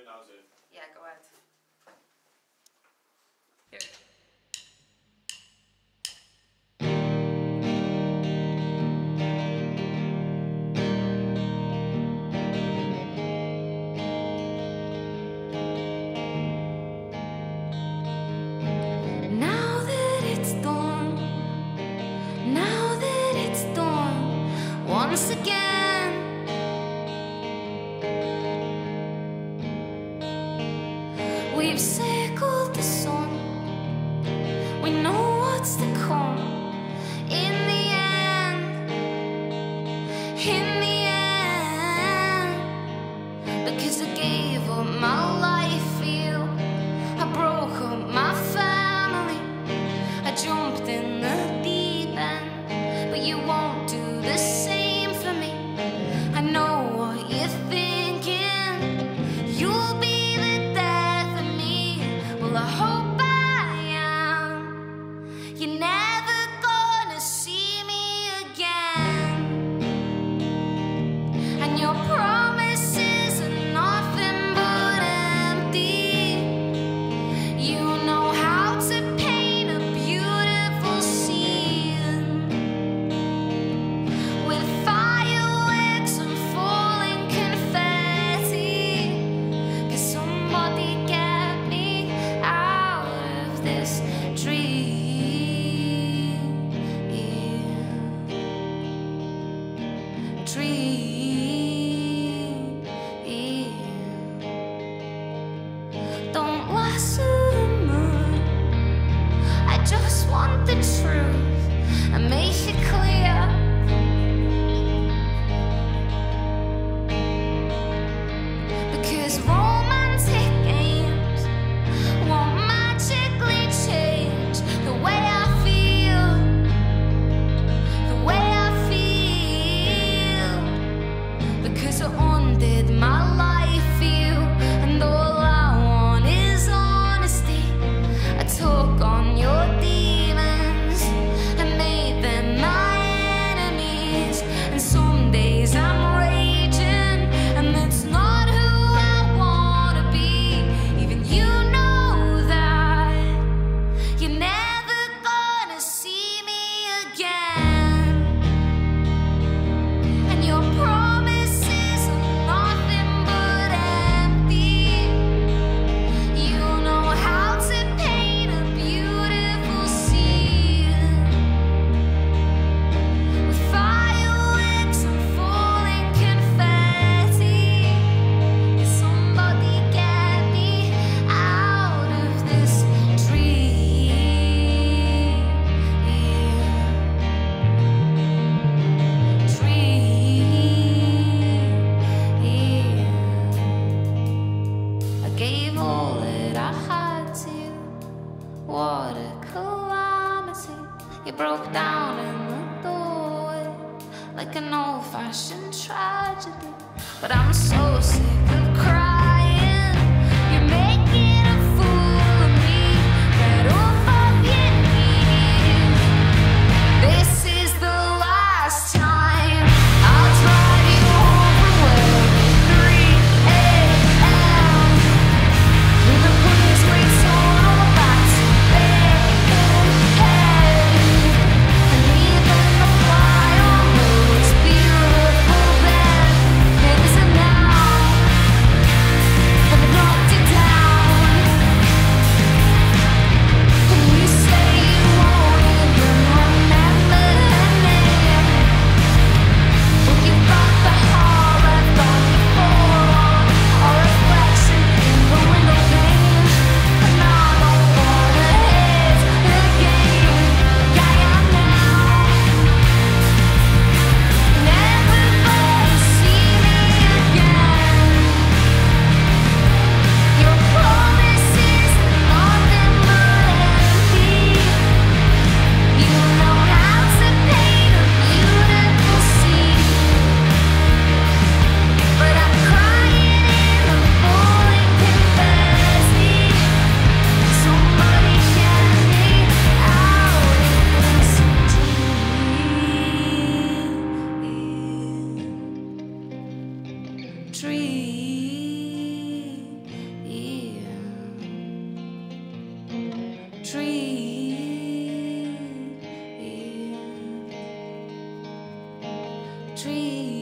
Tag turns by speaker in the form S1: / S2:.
S1: now, Zoe.
S2: Yeah, go ahead. Here.
S3: Now that it's dawn, now that it's dawn, once again, we've circled the sun. We know what's to come. In the end, because I gave up my life for you, I broke up my family, I jumped in the deep end, but you won't do the same for me. I know what you're thinking, you'll be the death of me. Well, I hope I am. You're never gonna see me again, and your promises are nothing but empty. You know how to paint a beautiful scene with fireworks and falling confetti. 'Cause somebody get me out of this dream. Don't lasso the moon, I just want the truth and make it clear. Because romantic games won't magically change the way I feel, the way I feel. Because I undid my life for you, and all I want is honesty. I took on your demons and made them my enemies. And some days I'm raging, and that's not who I wanna be. Even you know that you're never gonna see me again, and your promises are nothing but empty. You know how to paint a beautiful scene with fireworks and falling confetti. Can somebody get me out of this dream? I gave all that I had to you. What a calamity. You broke down in the doorway like an old-fashioned tragedy. But I'm so sick of crying. You're making a fool of me. Get off of your knees. This is the last time I'll drive you home from work at 3 a.m. with the police race on back to bed, and even the fly on those beautiful bed. There's a now, and I knocked it down. And you say you won't even remember her name, but you got the heart left on your forearm, a reflection in the window pane. And I don't wanna hit the game. Yeah, now never gonna see me again. Your promises are nothing but empty. You know how to paint a beautiful scene, but I'm crying in the falling confetti. Somebody get me out of this dream. tree.